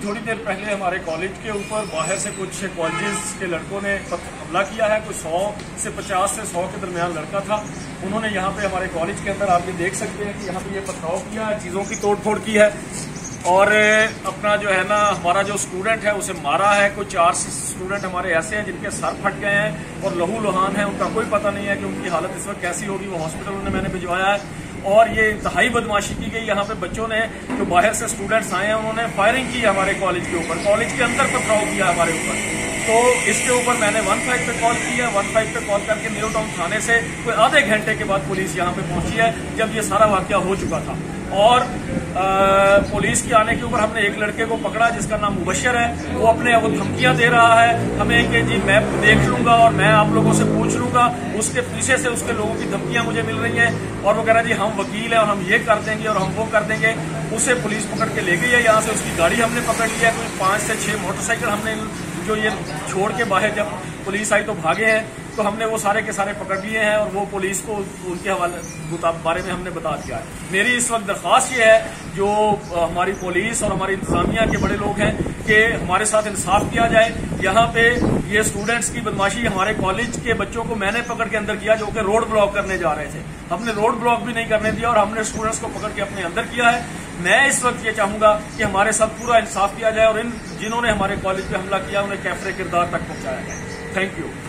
थोड़ी देर पहले हमारे कॉलेज के ऊपर बाहर से कुछ कॉलेजेस के लड़कों ने हमला किया है। कोई 100 से 50 से 100 के दरमियान लड़का था। उन्होंने यहाँ पे हमारे कॉलेज के अंदर आप ये देख सकते हैं कि यहाँ पे ये पथराव किया है, चीज़ों की तोड़-फोड़ की है और अपना जो है ना हमारा जो स्टूडेंट है उसे मारा है। कोई 4 स्टूडेंट हमारे ऐसे हैं जिनके सर फट गए हैं और लहू लुहान है, उनका कोई पता नहीं है कि उनकी हालत इस वक्त कैसी होगी। वो हॉस्पिटल उन्हें मैंने भिजवाया है और ये इंतहाई बदमाशी की गई। यहाँ पे बच्चों ने जो बाहर से स्टूडेंट्स आए हैं उन्होंने फायरिंग की हमारे कॉलेज के ऊपर, कॉलेज के अंदर पथराव किया हमारे ऊपर। तो इसके ऊपर मैंने 15 पे कॉल किया। 15 पे कॉल करके न्यू टाउन थाने से कोई आधे घंटे के बाद पुलिस यहाँ पे पहुंची है, जब ये सारा वाकया हो चुका था। और पुलिस के आने के ऊपर हमने एक लड़के को पकड़ा जिसका नाम मुबशर है। वो अपने वो धमकियां दे रहा है हमें कि जी मैं देख लूंगा और मैं आप लोगों से पूछ लूंगा। उसके पीछे से उसके लोगों की धमकियां मुझे मिल रही हैं और वो कह रहा है जी हम वकील हैं और हम ये कर देंगे और हम वो कर देंगे। उसे पुलिस पकड़ के ले गई है यहाँ से। उसकी गाड़ी हमने पकड़ लिया है। कोई 5 से 6 मोटरसाइकिल हमने जो ये छोड़ के बाहर जब पुलिस आई तो भागे हैं, तो हमने वो सारे के सारे पकड़ लिए हैं और वो पुलिस को उनके हवाले बारे में हमने बता दिया है। मेरी इस वक्त दरख्वास्त ये है जो हमारी पुलिस और हमारी इंतजामिया के बड़े लोग हैं कि हमारे साथ इंसाफ किया जाए। यहाँ पे ये स्टूडेंट्स की बदमाशी हमारे कॉलेज के बच्चों को मैंने पकड़ के अंदर किया जो कि रोड ब्लॉक करने जा रहे थे। हमने रोड ब्लॉक भी नहीं करने दिया और हमने स्टूडेंट्स को पकड़ के अपने अंदर किया है। मैं इस वक्त ये चाहूंगा कि हमारे साथ पूरा इंसाफ किया जाए और इन जिन्होंने हमारे कॉलेज पे हमला किया उन्हें कैफरे किरदार तक पहुंचाया जाए। Thank you.